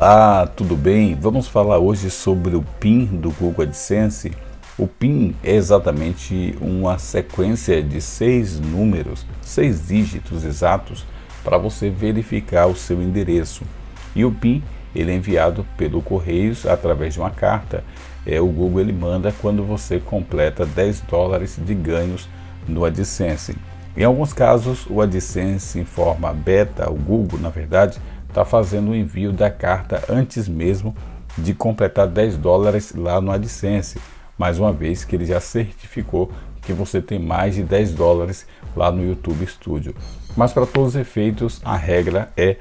Tudo bem? Vamos falar hoje sobre o PIN do Google AdSense. O PIN é exatamente uma sequência de 6 números, 6 dígitos exatos para você verificar o seu endereço. E o PIN ele é enviado pelo Correios através de uma carta. O Google ele manda quando você completa $10 de ganhos no AdSense. Em alguns casos o AdSense em forma beta, o Google na verdade está fazendo o envio da carta antes mesmo de completar $10 lá no AdSense, mais uma vez que ele já certificou que você tem mais de $10 lá no YouTube Studio. Mas para todos os efeitos a regra é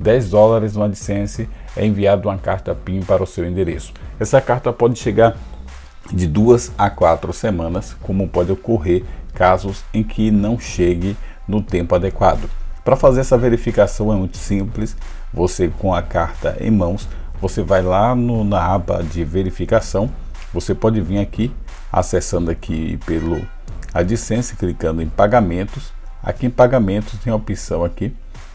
$10 no AdSense é enviado uma carta PIN para o seu endereço. Essa carta pode chegar de 2 a 4 semanas, como pode ocorrer casos em que não chegue no tempo adequado. Para fazer essa verificação é muito simples. Você com a carta em mãos, você vai lá na aba de verificação. Você pode vir aqui, acessando aqui pelo AdSense, clicando em pagamentos. Aqui em pagamentos tem a opção aqui,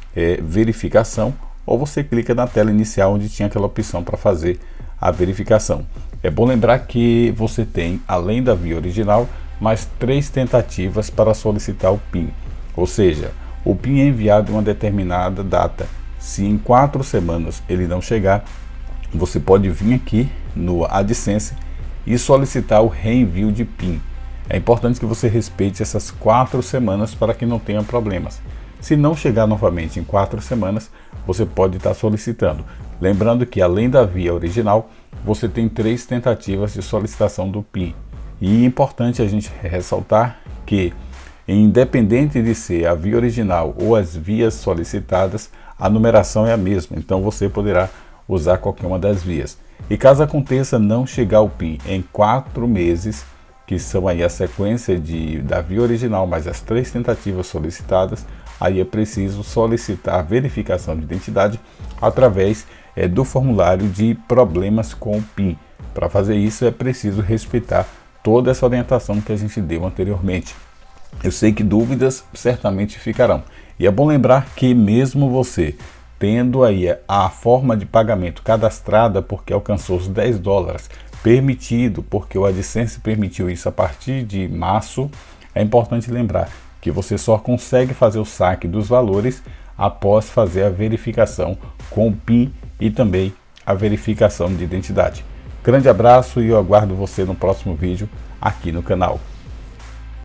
verificação, ou você clica na tela inicial onde tinha aquela opção para fazer a verificação. É bom lembrar que você tem, além da via original, mais 3 tentativas para solicitar o PIN. Ou seja, o PIN é enviado em uma determinada data. Se em 4 semanas ele não chegar, você pode vir aqui no AdSense e solicitar o reenvio de PIN. É importante que você respeite essas 4 semanas para que não tenha problemas. Se não chegar novamente em 4 semanas, você pode estar solicitando. Lembrando que além da via original, você tem 3 tentativas de solicitação do PIN. E é importante a gente ressaltar que, independente de ser a via original ou as vias solicitadas, a numeração é a mesma, então você poderá usar qualquer uma das vias. E caso aconteça não chegar o PIN em 4 meses, que são aí a sequência da via original mais as 3 tentativas solicitadas, aí é preciso solicitar a verificação de identidade através do formulário de problemas com o PIN. Para fazer isso é preciso respeitar toda essa orientação que a gente deu anteriormente. Eu sei que dúvidas certamente ficarão. E é bom lembrar que mesmo você tendo aí a forma de pagamento cadastrada porque alcançou os $10, permitido porque o AdSense permitiu isso a partir de março, é importante lembrar que você só consegue fazer o saque dos valores após fazer a verificação com o PIN e também a verificação de identidade. Grande abraço e eu aguardo você no próximo vídeo aqui no canal.